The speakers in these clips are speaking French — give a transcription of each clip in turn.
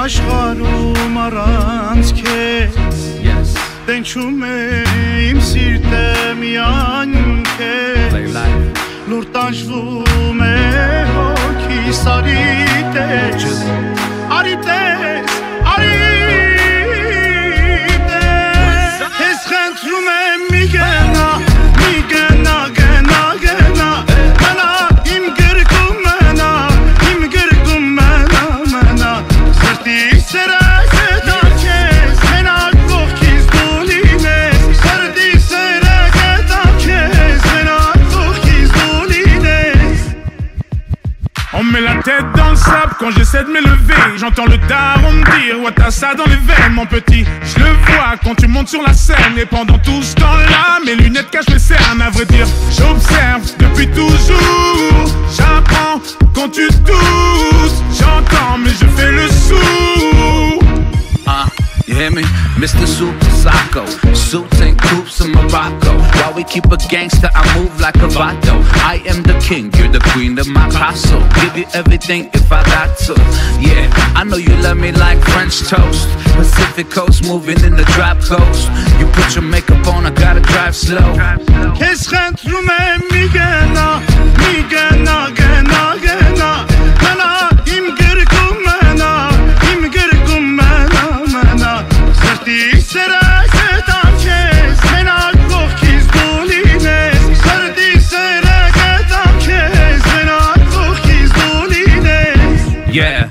աշխարհում առանց քեզ Տենչում է իմ սիրտը միայն քեզ Լուր տանջվում է հոգիս արի տես Արի տես, արի տես Քեզ խնդրում եմ մի գնա, մի գնա, գնա, գնա Մնա իմ գրկում մնա, իմ գրկում մնա, մնա Սրտի սերը գտա քեզ, մենակ կողքից դու լինես Սրտի սերը գտա քեզ, մենակ կողքից դու լինես On met la tête dans le sable quand j'essaie de m'élever. J'entends le daron me dire ouais t'as ça dans les veines mon petit. Je le vois quand tu montes sur la scène. Et pendant tout ce temps-là mes lunettes cachent les cernes. À vrai dire j'observe depuis toujours. J'apprends quand tu tousses. J'entends mais je fais le sourd. You hear me? Mr. Super Psycho. Suits and coops in Morocco. While we keep a gangster, I move like a vato. I am the king, you're the queen of my castle. Give you everything if I got to. Yeah, I know you love me like French toast. Pacific coast, moving in the drop coast. You put your makeup on, I gotta drive slow. Քեզ խնդրում եմ մի գնա, մի գնա, գնա, գնա Մնա իմ գրկում մնա, իմ գրկում մնա, մնա Սրտի սերը գտա քեզ, մենակ կողքից դու լինես Սրտի սերը գտա քեզ, մենակ կողքից դու լինես Yeah.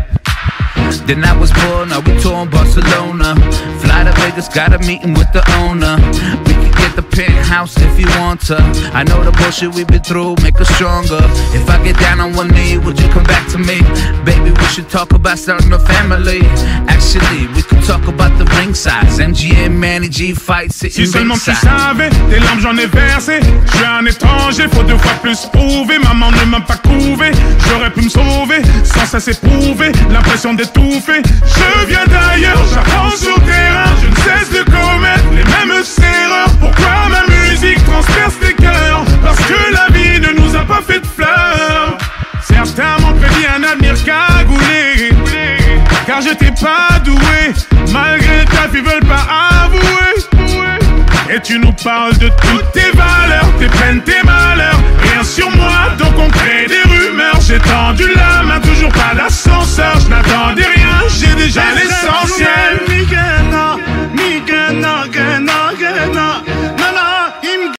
Then I was born, now we touring Barcelona. Fly to Vegas, got a meeting with the owner. We can get the penthouse if you want to. I know the bullshit we've been through, make us stronger. If I get down on one knee, would you come back to me? Baby, we should talk about starting a family. Actually, we could talk about the ring size. MGM, Manny G fight, sitting Si seulement tu ringside. savais, tes larmes j'en ai versé. Je suis un étranger, faut 2 fois plus prouver. Maman ne m'a pas couvé, j'aurais pu me sauver sans cesse éprouver l'impression d'étouffer. Je viens d'ailleurs, j'apprends sur le terrain. Je ne cesse de commettre les mêmes erreurs. Pourquoi ma musique transperce tes cœurs? Parce que la vie ne nous a pas fait de fleurs. Certains m'ont prédit un avenir cagoulé, car je t'ai pas doué. Malgré ta vie, veulent pas avouer. Et tu nous parles de toutes tes valeurs, tes peines, tes malheurs.